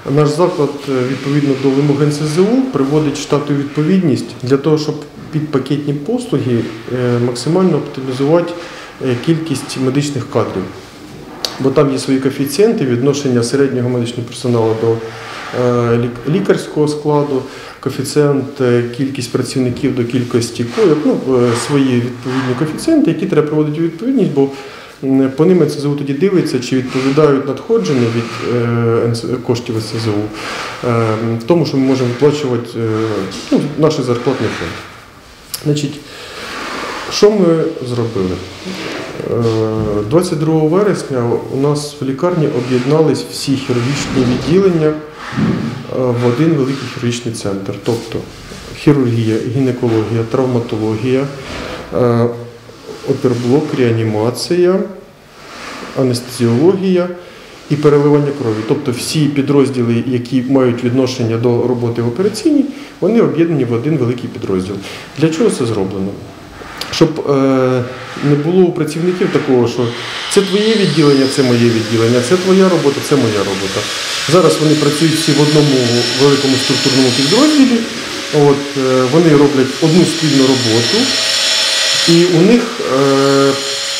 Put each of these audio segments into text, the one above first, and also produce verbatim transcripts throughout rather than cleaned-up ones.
Наш заклад, відповідно до вимог ен ес зе у, приводить штат у відповідність для того, щоб під пакетні послуги максимально оптимізувати кількість медичних кадрів. Бо там є свої коефіцієнти відношення середнього медичного персоналу до лікарського складу, коефіцієнт кількість працівників до кількості коїв, ну, свої відповідні коефіцієнти, які треба приводити у відповідність, бо по ним ен ес зе у тоді дивиться, чи відповідають надходження від коштів ен ес зе у тому, що ми можемо виплачувати ну, наш зарплатний фонд. Значить, що ми зробили? двадцять другого вересня у нас в лікарні об'єднались всі хірургічні відділення в один великий хірургічний центр. Тобто хірургія, гінекологія, травматологія, оперблок, реанімація, анестезіологія і переливання крові. Тобто всі підрозділи, які мають відношення до роботи в операційній, вони об'єднані в один великий підрозділ. Для чого це зроблено? Щоб е, не було у працівників такого, що це твоє відділення, це моє відділення, це твоя робота, це моя робота. Зараз вони працюють всі в одному великому структурному підрозділі, от, е, вони роблять одну спільну роботу, і у них е, е,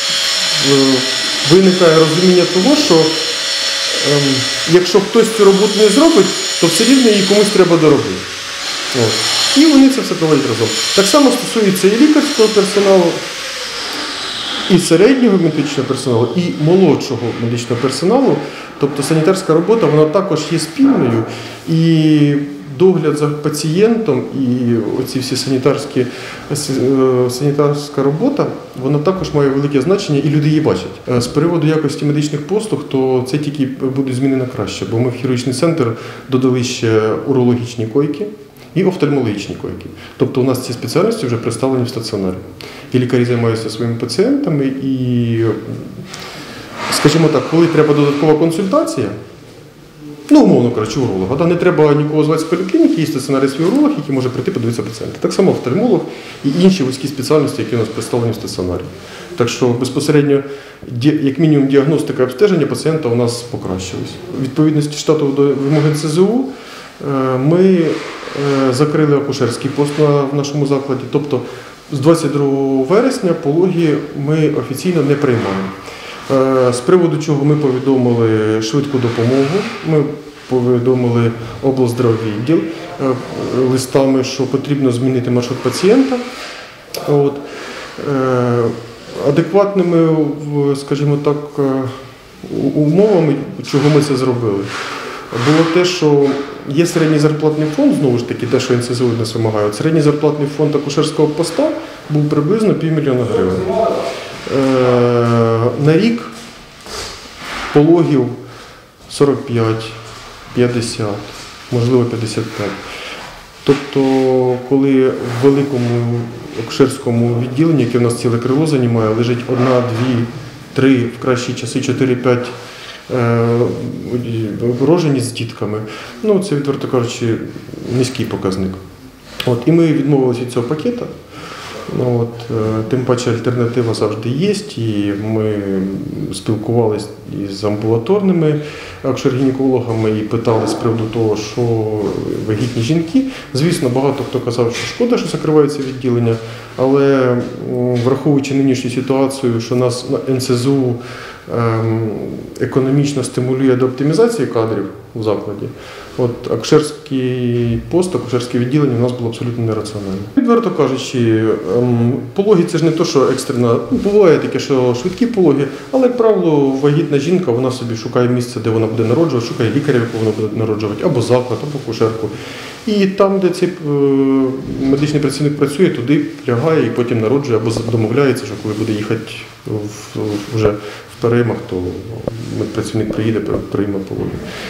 виникає розуміння того, що е, якщо хтось цю роботу не зробить, то все рівно її комусь треба доробити. От. І вони це все проводять разом. Так само стосується і лікарського персоналу, і середнього медичного персоналу, і молодшого медичного персоналу. Тобто санітарська робота, вона також є спільною. І догляд за пацієнтом, і оці всі санітарські, санітарська робота, вона також має велике значення, і люди її бачать. З приводу якості медичних послуг, то це тільки буде зміни на краще, бо ми в хірургічний центр додали ще урологічні койки і офтальмологічні койки. Тобто у нас ці спеціальності вже представлені в стаціонарі. І лікарі займаються своїми пацієнтами, і, скажімо так, коли треба додаткова консультація, ну, умовно кажучи, уролога, да, не треба нікого звати з поліклініки, є стаціонарний свій уролог, який може прийти подивитися пацієнта. Так само офтальмолог і інші вузькі спеціальності, які у нас представлені в стаціонарі. Так що безпосередньо, як мінімум, діагностика і обстеження пацієнта у нас покращились. У відповідності штату до вимог ен ес зе у ми закрили акушерський пост в нашому закладі, тобто з двадцять другого вересня пологи ми офіційно не приймаємо. З приводу чого ми повідомили швидку допомогу, ми повідомили облздраввідділ листами, що потрібно змінити маршрут пацієнта. От. Адекватними, скажімо так, умовами, чого ми це зробили, було те, що є середній зарплатний фонд, знову ж таки, те, що ен ес зе у нас вимагає. Середній зарплатний фонд акушерського поста був приблизно півмільйона гривень. На рік пологів сорок п'ять, п'ятдесят, можливо п'ятдесят п'ять. Тобто, коли в великому акушерському відділенні, яке в нас ціле крило займає, лежить одна, дві, три, в кращі часи чотири-п'ять рожені з дітками, ну це, відверто кажучи, низький показник. От, і ми відмовилися від цього пакета. Ну, от, тим паче альтернатива завжди є, і ми спілкувалися з амбулаторними акушер-гінекологами і питали з приводу того, що вагітні жінки. Звісно, багато хто казав, що шкода, що закривається відділення, але враховуючи нинішню ситуацію, що нас ен ес зе у економічно стимулює до оптимізації кадрів у закладі, от акушерський пост, акушерське відділення у нас було абсолютно нераціональне. Відверто кажучи, пологи – це ж не то, що екстрена, ну, буває таке, що швидкі пологи, але, як правило, вагітна жінка, вона собі шукає місце, де вона буде народжувати, шукає лікаря, якого вона буде народжувати, або заклад, або акушерку. І там, де цей медичний працівник працює, туди лягає і потім народжує, або домовляється, що коли буде їхати в, вже в переймах, то працівник приїде, прийме пологи.